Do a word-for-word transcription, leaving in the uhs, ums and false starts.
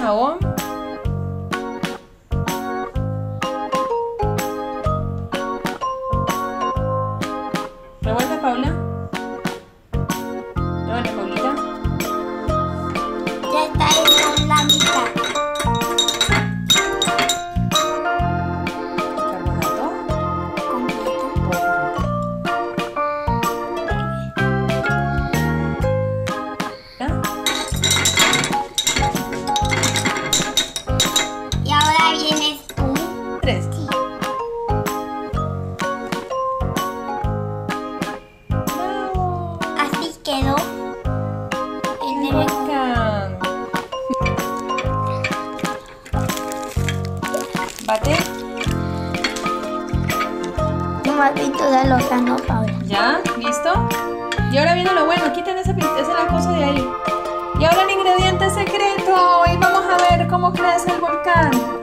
jabón. Revuelve, Paula. Revuelve, Paulita. Ya está en la mitad. Carbonato. Completo. ¿Ya? Y ahora vienes tú. Tres. Sí. Bravo. Así quedó. El Qué bebé. bacán. Bate. No me has visto de los no, Paula. ¿Ya? ¿Listo? Y ahora viene lo bueno. Quiten esa, pin- esa cosa de ahí. Y ahora el ingrediente secreto. Y vamos a ver cómo crece el volcán.